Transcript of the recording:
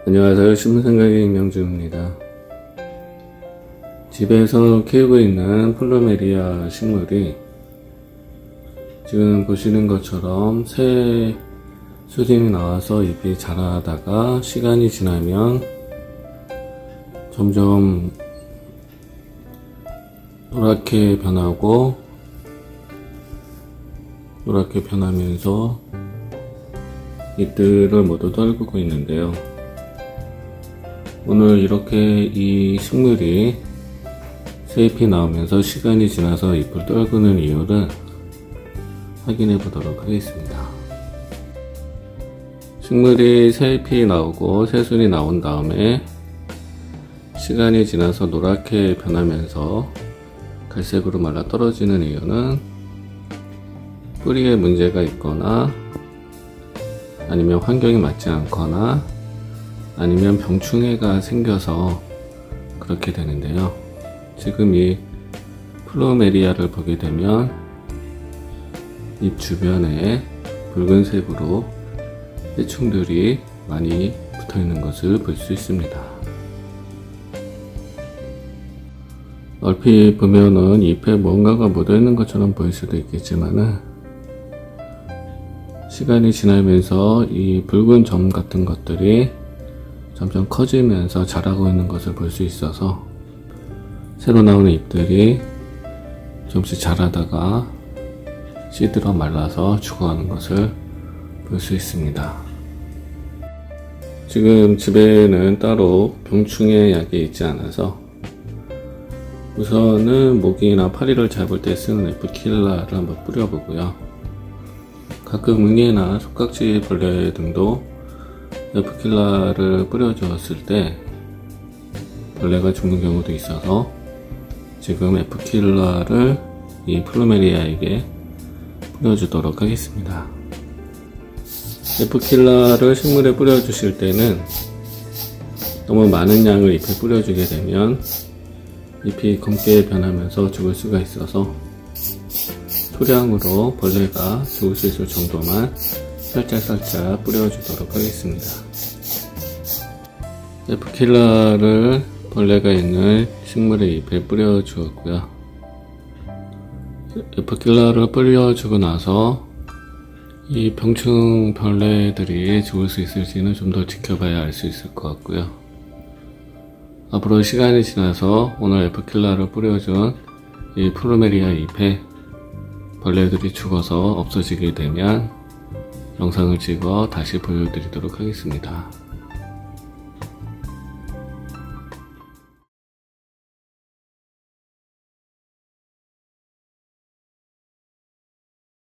안녕하세요. 신문생각의 임명주입니다. 집에서 키우고 있는 플루메리아 식물이 지금 보시는 것처럼 새 수림이 나와서 잎이 자라다가 시간이 지나면 점점 노랗게 변하면서 잎들을 모두 떨구고 있는데요. 오늘 이렇게 이 식물이 새 잎이 나오면서 시간이 지나서 잎을 떨구는 이유를 확인해 보도록 하겠습니다. 식물이 새 잎이 나오고 새순이 나온 다음에 시간이 지나서 노랗게 변하면서 갈색으로 말라 떨어지는 이유는 뿌리에 문제가 있거나 아니면 환경이 맞지 않거나 아니면 병충해가 생겨서 그렇게 되는데요. 지금 이 플루메리아를 보게 되면 잎 주변에 붉은색으로 해충들이 많이 붙어 있는 것을 볼 수 있습니다. 얼핏 보면은 잎에 뭔가가 묻어 있는 것처럼 보일 수도 있겠지만은 시간이 지나면서 이 붉은 점 같은 것들이 점점 커지면서 자라고 있는 것을 볼 수 있어서 새로 나오는 잎들이 조금씩 자라다가 시들어 말라서 죽어가는 것을 볼 수 있습니다. 지금 집에는 따로 병충해 약이 있지 않아서 우선은 모기나 파리를 잡을 때 쓰는 에프킬라를 한번 뿌려보고요. 가끔 응애나 속깍지 벌레 등도 에프킬라를 뿌려주었을 때 벌레가 죽는 경우도 있어서 지금 에프킬라를 이 플루메리아에게 뿌려주도록 하겠습니다. 에프킬라를 식물에 뿌려주실 때는 너무 많은 양을 잎에 뿌려주게 되면 잎이 검게 변하면서 죽을 수가 있어서 소량으로 벌레가 죽을 수 있을 정도만 살짝 뿌려주도록 하겠습니다. 에프킬라를 벌레가 있는 식물의 잎에 뿌려주었고요. 에프킬라를 뿌려주고 나서 이 병충 벌레들이 죽을 수 있을지는 좀 더 지켜봐야 알 수 있을 것 같고요. 앞으로 시간이 지나서 오늘 에프킬라를 뿌려준 이 플루메리아 잎에 벌레들이 죽어서 없어지게 되면 영상을 찍어 다시 보여드리도록 하겠습니다.